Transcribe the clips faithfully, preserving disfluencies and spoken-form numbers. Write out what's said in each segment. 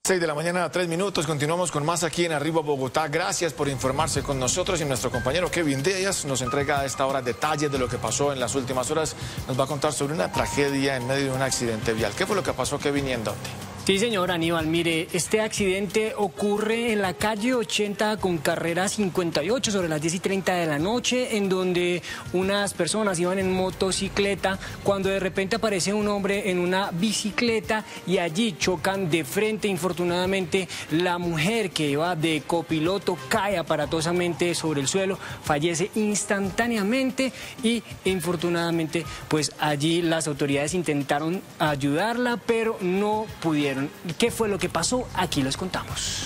seis de la mañana, tres minutos. Continuamos con más aquí en Arriba Bogotá. Gracias por informarse con nosotros y nuestro compañero Kevin Díaz nos entrega a esta hora detalles de lo que pasó en las últimas horas. Nos va a contar sobre una tragedia en medio de un accidente vial. ¿Qué fue lo que pasó, Kevin, y en dónde? Sí, señor Aníbal, mire, este accidente ocurre en la calle ochenta con carrera cincuenta y ocho sobre las diez y treinta de la noche, en donde unas personas iban en motocicleta cuando de repente aparece un hombre en una bicicleta y allí chocan de frente. Infortunadamente, la mujer que iba de copiloto cae aparatosamente sobre el suelo, fallece instantáneamente y infortunadamente pues allí las autoridades intentaron ayudarla, pero no pudieron. ¿Qué fue lo que pasó? Aquí les contamos.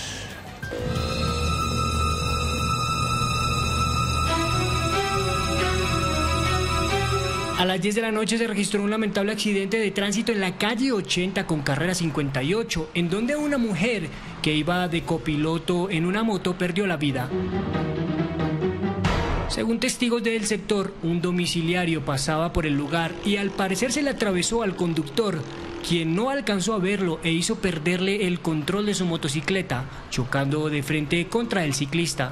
A las diez de la noche se registró un lamentable accidente de tránsito en la calle ochenta con carrera cincuenta y ocho, en donde una mujer que iba de copiloto en una moto perdió la vida. Según testigos del sector, un domiciliario pasaba por el lugar y al parecer se le atravesó al conductor, quien no alcanzó a verlo e hizo perderle el control de su motocicleta, chocando de frente contra el ciclista.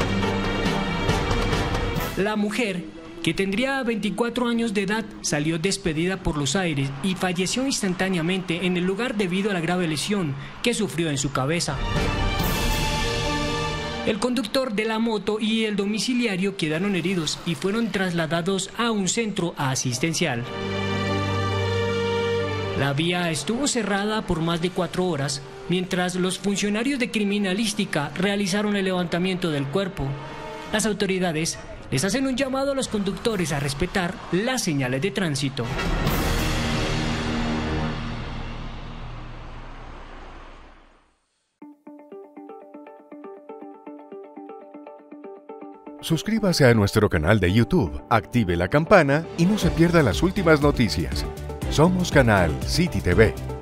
La mujer, que tendría veinticuatro años de edad, salió despedida por los aires y falleció instantáneamente en el lugar debido a la grave lesión que sufrió en su cabeza. El conductor de la moto y el domiciliario quedaron heridos y fueron trasladados a un centro asistencial. La vía estuvo cerrada por más de cuatro horas, mientras los funcionarios de criminalística realizaron el levantamiento del cuerpo. Las autoridades les hacen un llamado a los conductores a respetar las señales de tránsito. Suscríbase a nuestro canal de YouTube, active la campana y no se pierda las últimas noticias. Somos Canal City T V.